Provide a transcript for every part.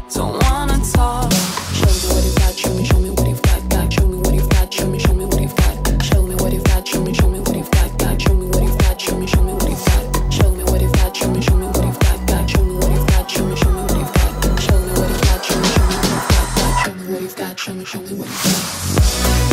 don't wanna talk. Show me what you've got, show me what you've got. Show me what you've got, show me what you've got. Show me what you've got, show me what you've got. Show me what you've got, show me what you've got. Show me what you've got, show me what you've got. Show me what you've got, show me what you've got. Show me what you've got, show me what you've got. Show me what you've got, show me what you've got.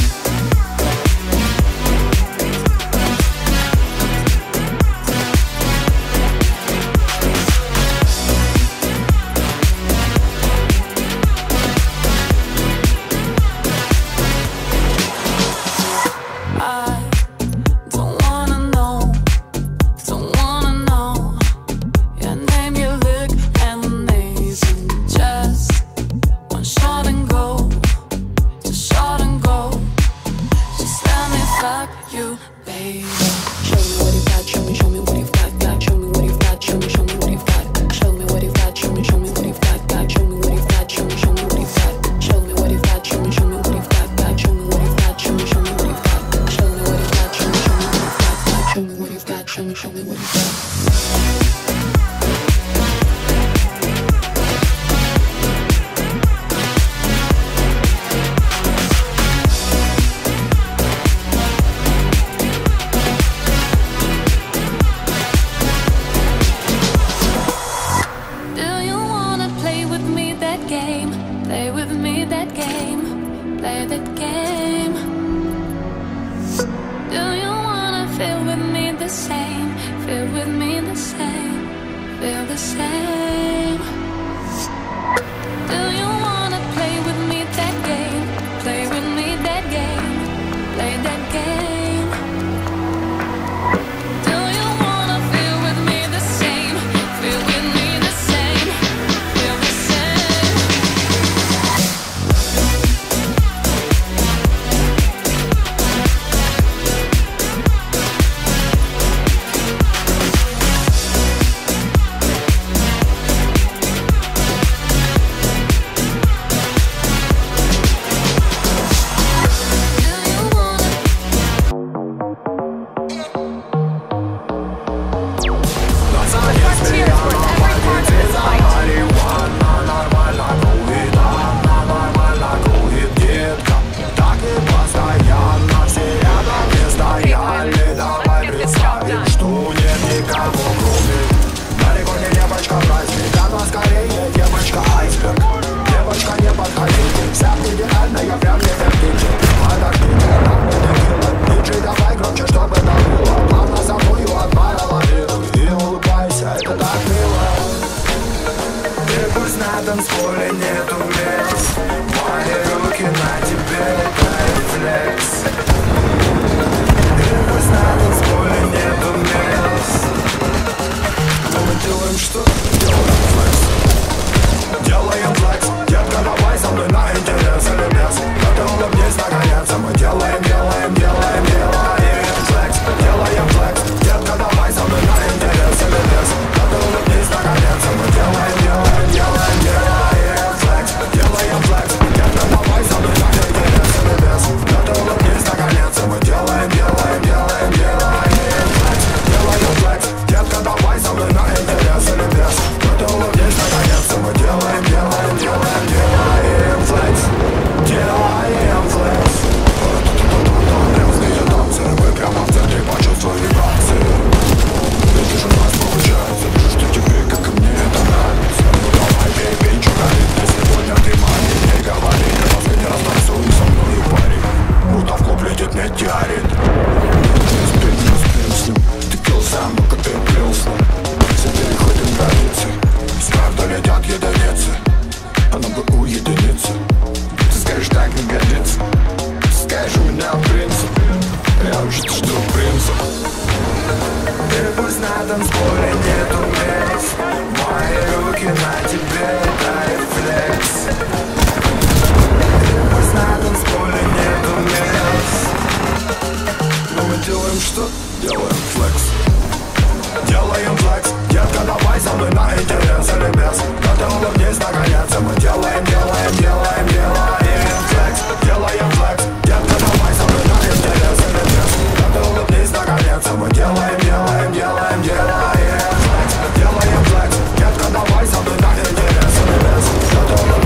Делаем флекс, детка, давай со мной на интерес.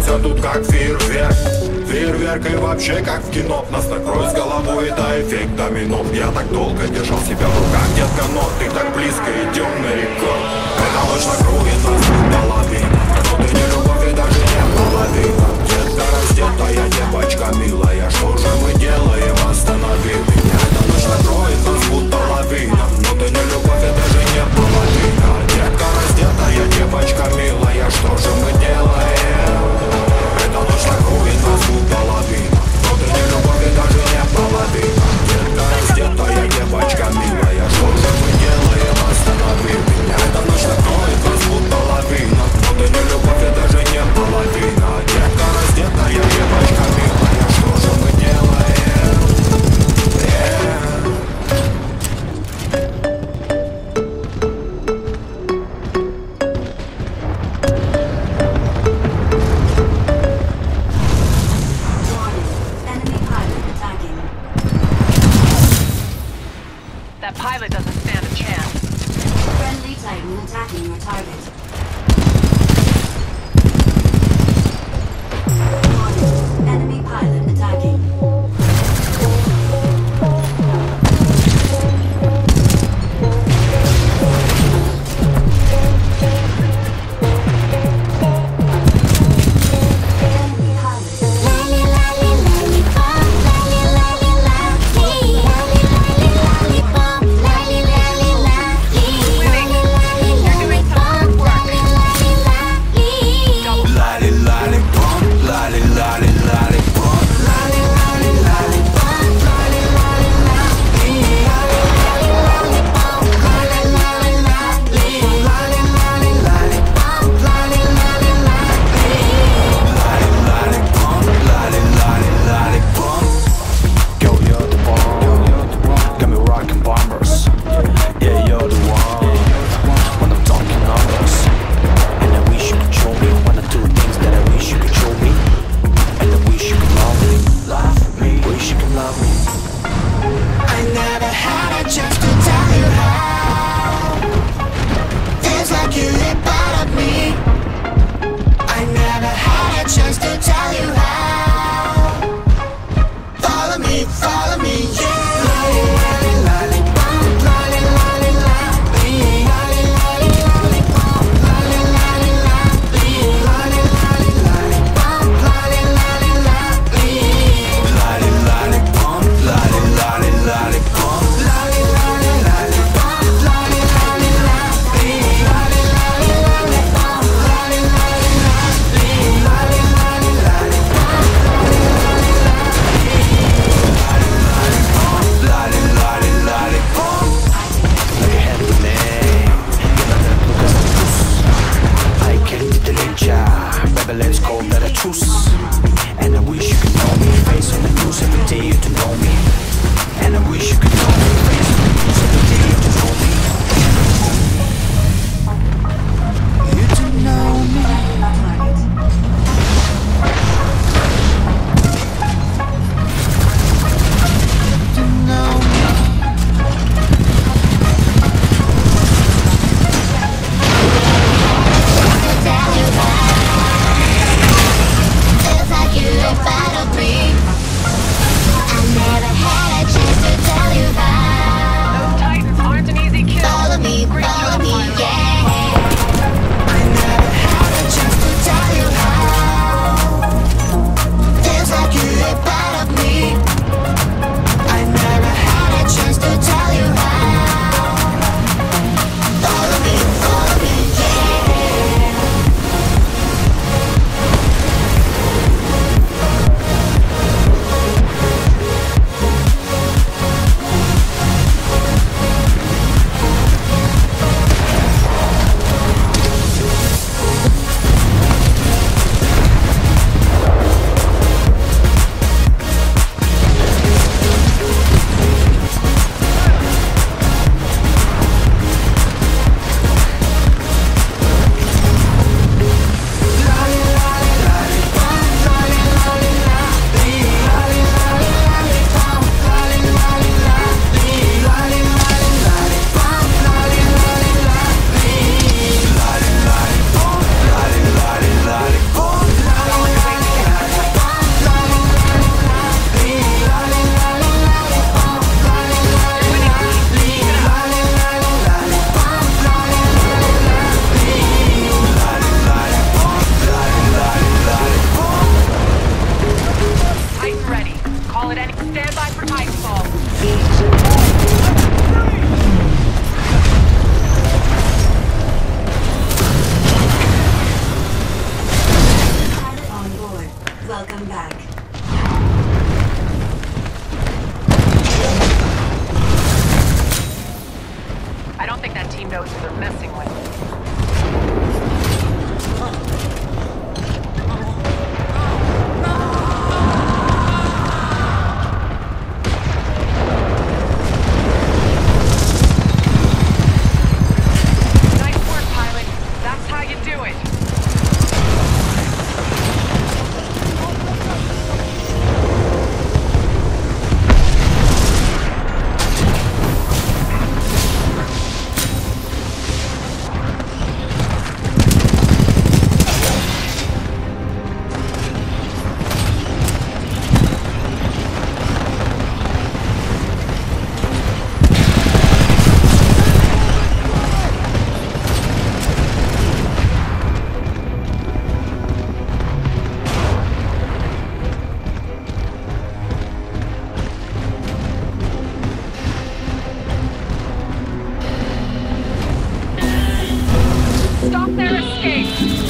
все тут как фейерверк. Фейерверк и вообще как в кино. Нас накроет с головой, это эффект домино. Я так долго держал себя в руках, детка, но ты так близко, идем на рекорд. Эта ночь накроет нас до лавина. Но ты не любовь и даже не половина. Детка раздетая, девочка милая, что же мы делаем, останови меня. Эта ночь накроет нас будто лавина. Но ты не любовь и даже не половина. Детка раздетая, девочка милая, что же мы делаем? Эта ночь накроет нас будто лавина. Но ты не любовь и даже не половина. Детка раздетая, девочка милая, что же мы делаем, останови меня. Эта ночь накроет нас будто лавина. Но ты не любовь и даже не половина. Детка раздетая, девочка милая, что же мы делаем? That pilot doesn't stand a chance. Friendly Titan attacking your target. Enemy pilot attacking. them back. I don't think that team knows who they're messing with. Nice work, pilot. That's how you do it. Stop their escape!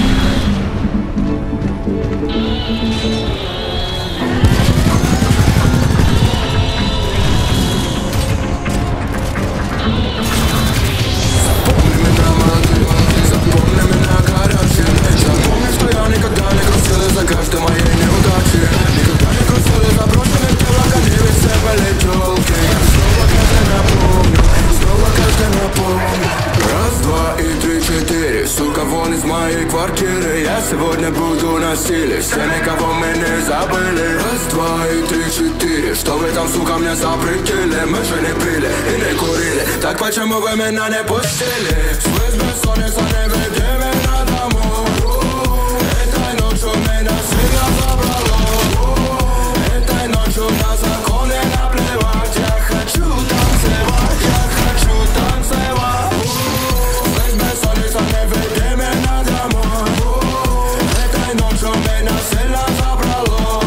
Запомни меня горячим. Запомни, что я никогда не грустил из-за каждой моей неудачи. Никогда не грустил из-за брошенных телок, они все были тёлки. Снова каждый напомню, снова каждый напомню. Раз, два и три, четыре. Сука, вон из моей квартиры. Я сегодня буду на силе. Всеми, кого мы не забыли. Раз, два и три, четыре. Что вы там, сука, мне запретили? Мы же не пили и не курили. Так почему вы меня не пустили? Слышь, бессонница, не веди меня домой. Этой ночью меня сильно забрало. Этой ночью на законы наплевать. Я хочу танцевать, я хочу танцевать. Слышь, бессонница, не веди меня домой. Этой ночью меня сильно забрало.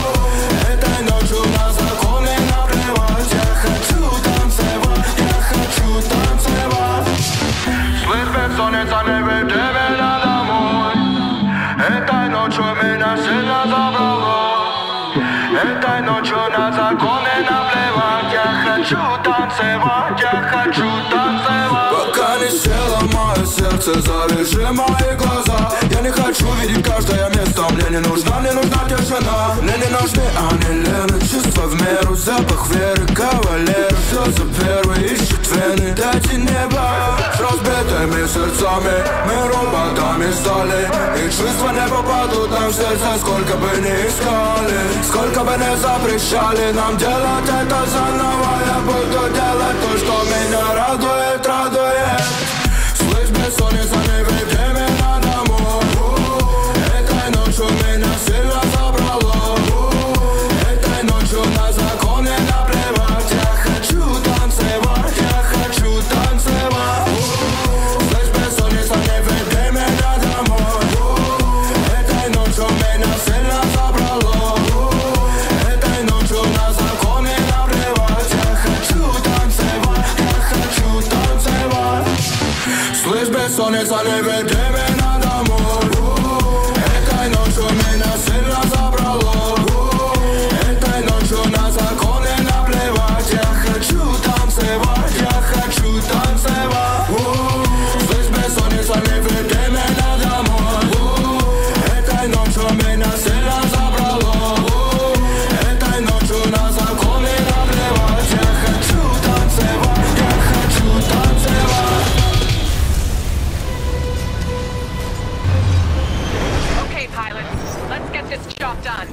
Этой ночью на законы наплевать. Я хочу танцевать, я хочу танцевать. Слышь, бессонница, не веди меня домой. Этой ночью меня сильно забрало. Этой ночью на законы наплевать. Я хочу танцевать, я хочу танцевать. Пока не села мое сердце, завяжи мои глаза. Я не хочу видеть каждое место. Мне не нужна тишина. Мне не нужны анилины. Чувства в меру, запах веры. Кавалер, все за первый ищет вены. Дайте небо с разбитыми сердцами. Мы роботами стали. И чувства не попадут нам в сердце. Сколько бы ни искали, сколько бы не запрещали нам делать это заново. Я буду делать то, что меня радует, радует. Слышь, бессонница, не веди меня домой. Этой ночью меня сильно забрало. Этой ночью на законы наплевать. Я хочу танцевать, я хочу танцевать. Слышь, бессонница, не веди меня домой. Этой ночью меня сильно забрало. Этой ночью на законы наплевать. Я хочу танцевать, я хочу танцевать. Слышь, бессонница, не веди меня домой. Этой ночью меня сильно забрало. Этой ночью на законы наплевать. Я хочу танцевать, я хочу танцевать. Слышь, бессонница, не веди меня домой. Этой ночью меня сильно забрало. Этой ночью на законы наплевать. Я хочу танцевать, я хочу танцевать. Okay, pilots. Let's get this job done.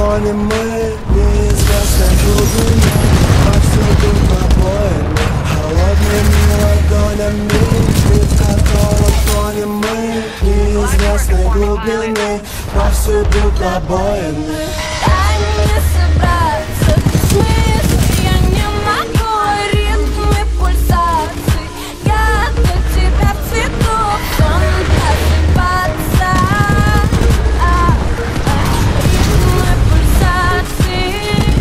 тонем мы в неизвестной глубине. Повсюду пробоины, холодными ладонями, в котором тонем мы в неизвестной глубине. Повсюду пробоины. Дай мне собраться, в смысле я не могу. Ритмы пульсаций, я до тебя в цвету, сон просыпаться. Ритмы пульсаций.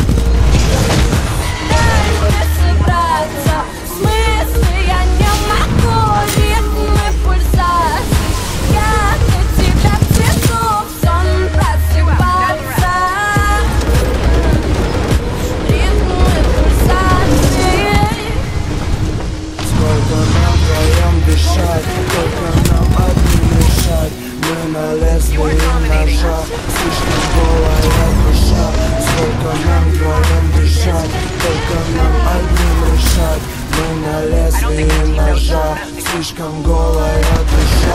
Дай мне собраться, в смысле я не могу. Ритмы пульсаций, я до тебя в цвету, сон просыпаться. Ритмы пульсаций. Сколько нам вдвоем дышать, только нам одним решать. Мы на лезвие ножа, слишком голая душа. Сколько нам вдвоем дышать, только нам одним решать. Мы на лезвие ножа, слишком голая душа.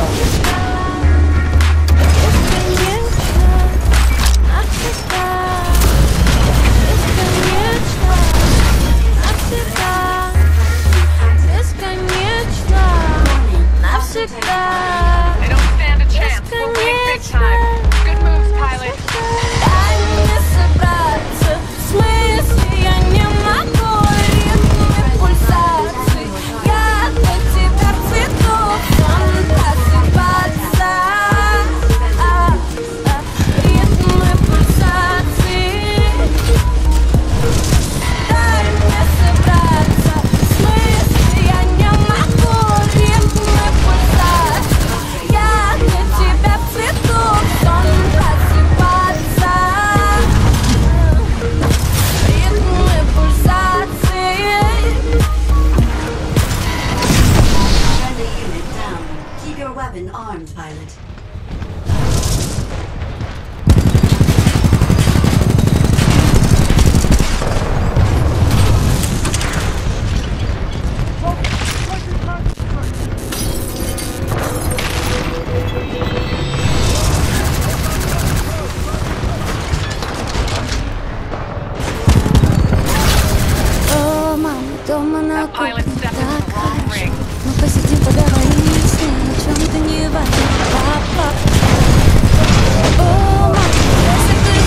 They don't stand a chance. We're winning big time. Good moves, pilot. Дай мне собраться, в смысле я не могу. Ритмы пульсаций, я для тебя в цвету, сон просыпаться. Ритмы пульсаций. Дай мне собраться, в смысле я не могу. Ритмы пульсаций, я для тебя в цвету, сон просыпаться. Ритмы пульсаций. Friendly unit down. Keep your weapon armed, pilot. О, мама, дома на That pilot кухне stepped in так the wrong хорошо. ring. Мы посидим, поговорим с ней о чем-то не важно. Папа. О, мама, если ты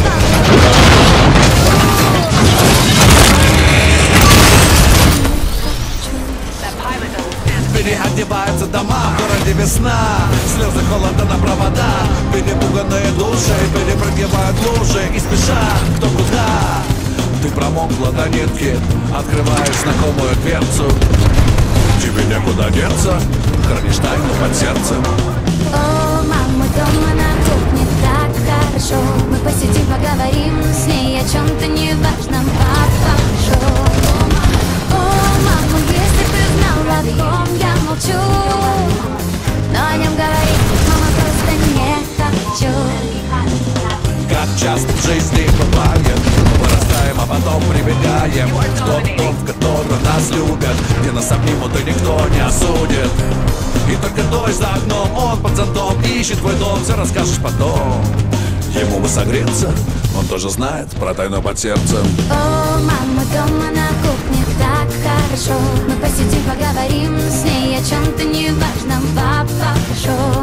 That pilot doesn't stand a chance. Переодеваются дома, в городе весна. Слезы холода на провода. Перепуганные души перепрыгивают лужи и спешат кто куда. Ты промокла до нитки, открываешь знакомую дверцу. Тебе некуда деться, хранишь тайну под сердцем. О, мама, дома на кухне так хорошо. Мы посидим, поговорим с ней о чем-то неважном. Папа шел. О, мама, если ты знала, о ком я молчу, но о нем говорить, мама, просто не хочу. Как часто в жизни бывает, вырастаем, а потом прибегаем в тот дом, в котором нас любят, где нас обнимут и никто не осудит. И только дождь за окном, он под зонтом ищет твой дом, все расскажешь потом. Ему бы согреться, он тоже знает про тайну под сердцем. О, мама, дома на кухне так хорошо. Мы посидим, поговорим с ней о чем-то неважном. Папа шел.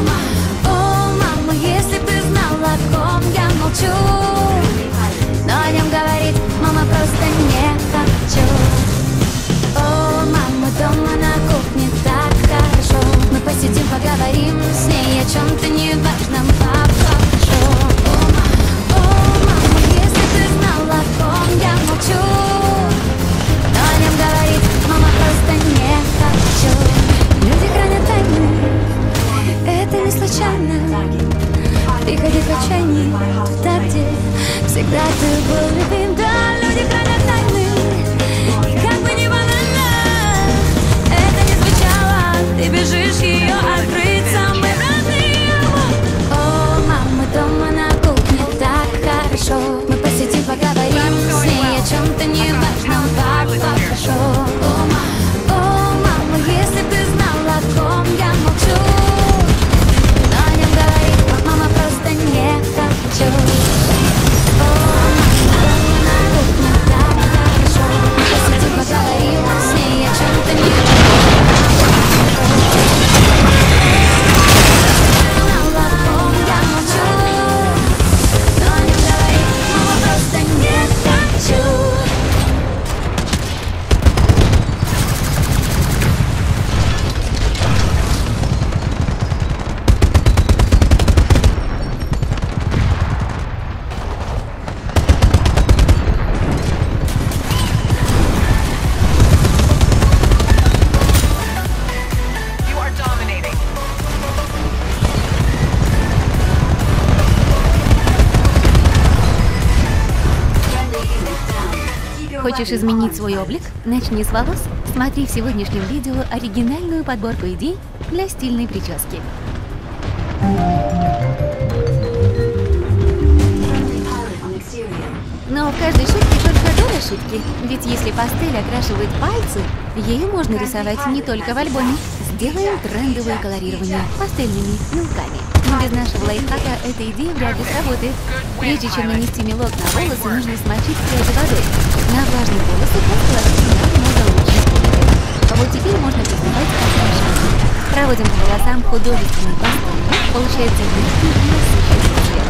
О, мама, если бы ты знала, о ком я молчу, но о нем говорить, мама, просто не хочу. О, мама, дома на кухне так хорошо. Мы посидим, поговорим с ней о чем-то неважном. Папа шел. О, мама, если ты знала, о ком я молчу, но о нем говорить, мама, просто не хочу. Люди хранят тайны, это не случайно. Приходи в отчаяние туда, где всегда ты был любим. Да, люди хранят тайны, и как бы ни банально это не звучало, ты бежишь ее открыть, самый родные. О, мама, дома на кухне так хорошо. Мы посидим, поговорим с ней о чем-то неважном. Папа пошел. О, мама, если ты знала, о ком я молчу, но о нем говорить, мама, просто не хочу. О, Хочешь изменить свой облик? Начни с волос. Смотри в сегодняшнем видео оригинальную подборку идей для стильной прически. Но в каждой шутке только доля шутки. Ведь если пастель окрашивает пальцы, ею можно рисовать не только в альбоме. Сделаем трендовое колорирование пастельными мелками. Но без нашего лайфхака эта идея вряд ли сработает. Прежде чем нанести мелок на волосы, нужно смочить пряди водой. На влажные волосы положить немного лучше. А вот теперь можно приступать к окрашиванию. Проводим по волосам художественный пастель. Получается легкий и насыщенный цвет.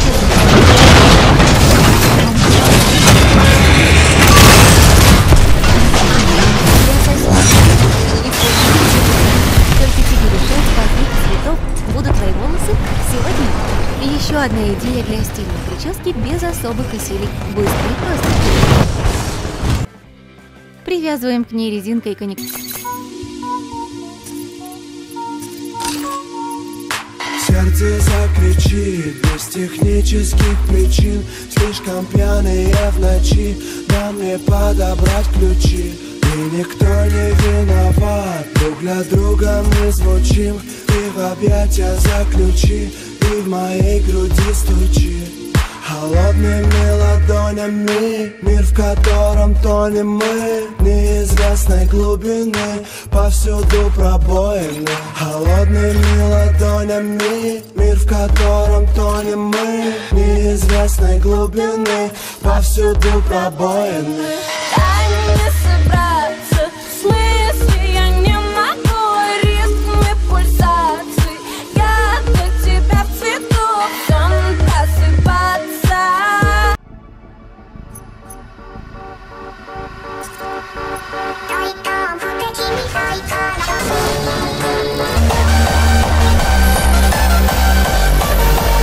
Только тебе решать, каких цветов будут твои волосы сегодня. Еще одна идея для стильной прически без особых усилий. Быстро и просто. Привязываем к ней резинкой коньяк. Сердце закричит без технических причин. Слишком пьяные в ночи, да мне подобрать ключи. И никто не виноват, друг для друга мы звучим. И в объятия заключи, и в моей груди стучи. Холодными ладонями, мир, в котором тонем мы. Неизвестной глубины, повсюду пробоины. Холодными ладонями, мир, в котором тонем мы. Неизвестной глубины, повсюду пробоины.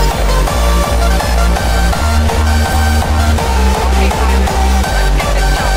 Okay, Tyler, let's get this show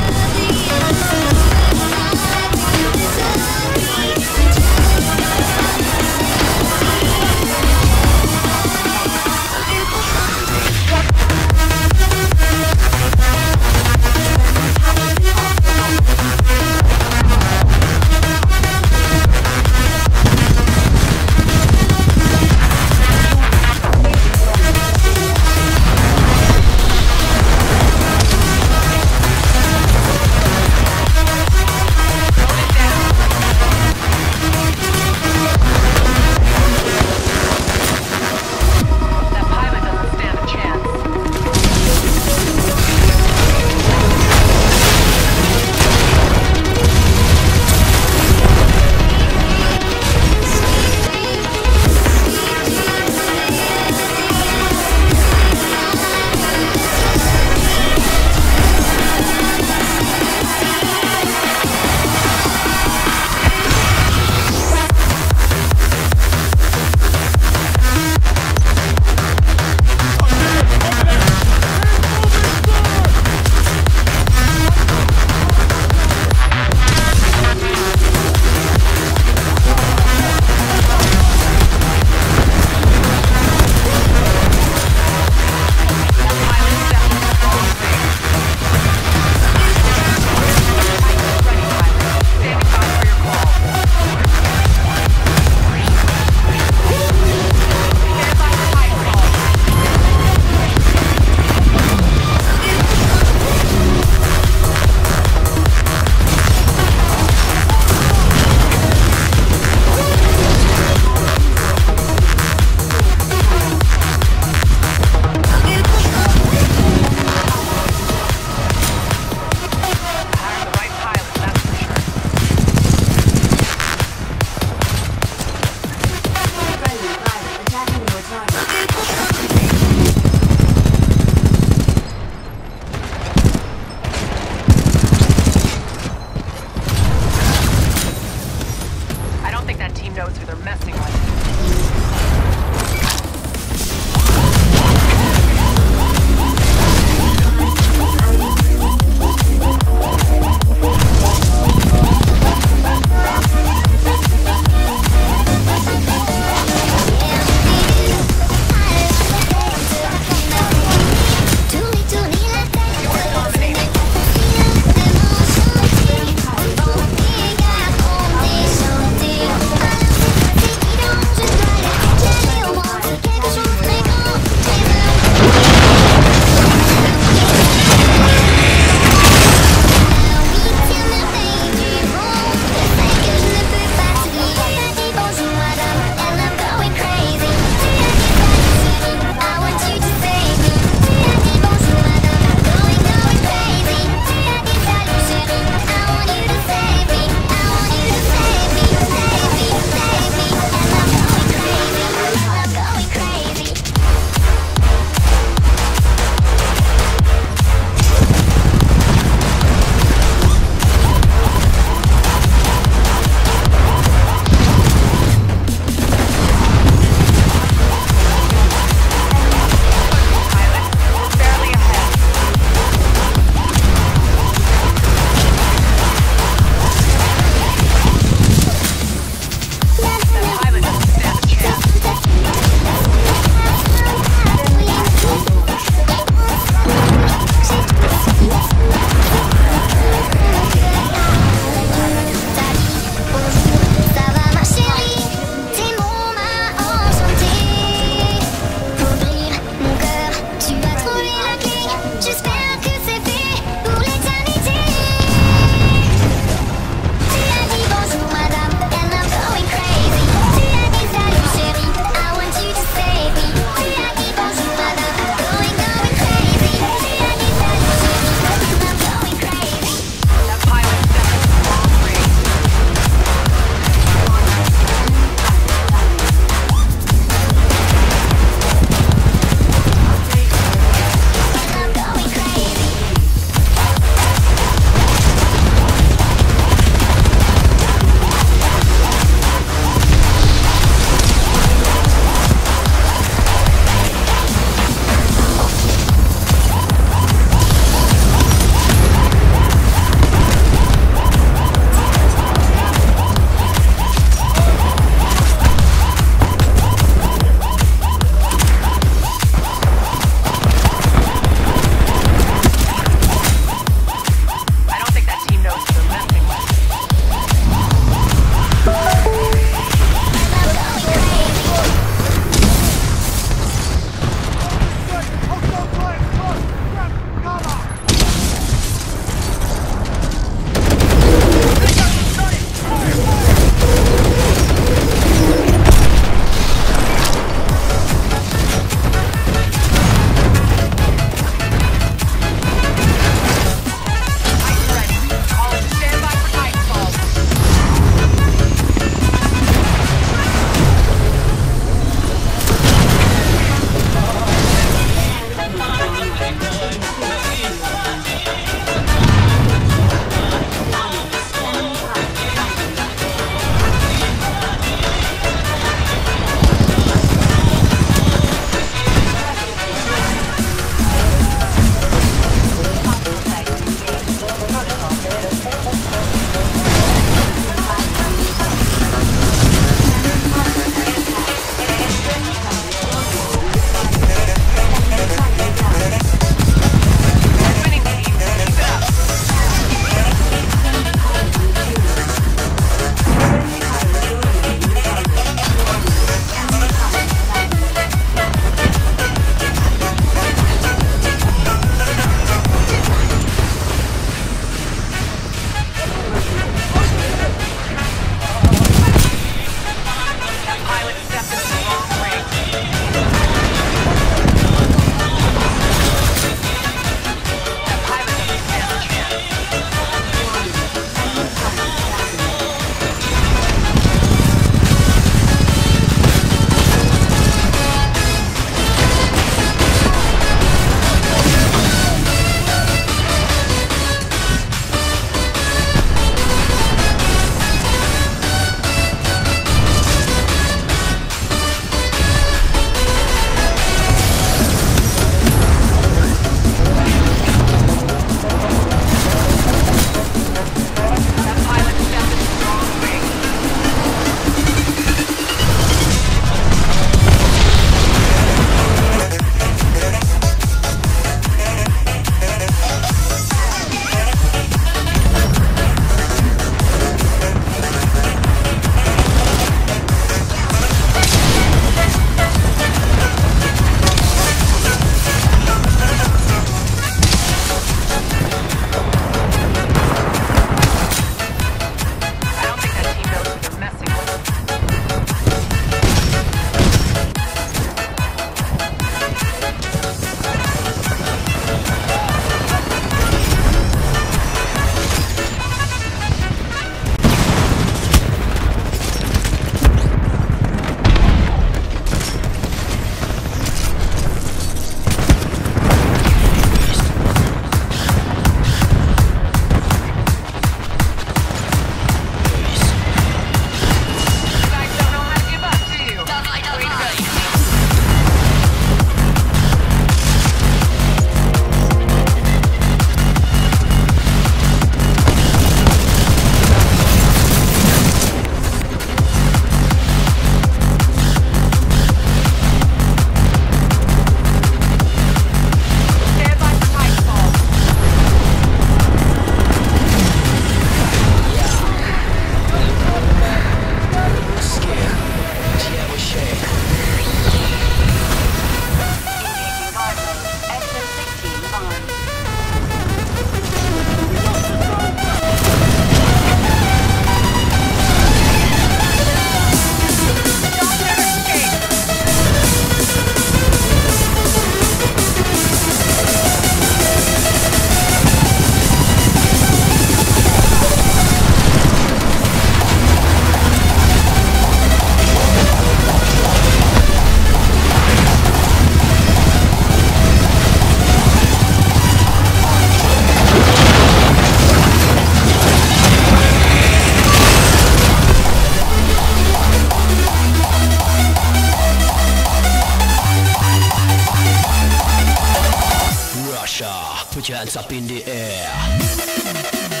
Put your hands up in the air.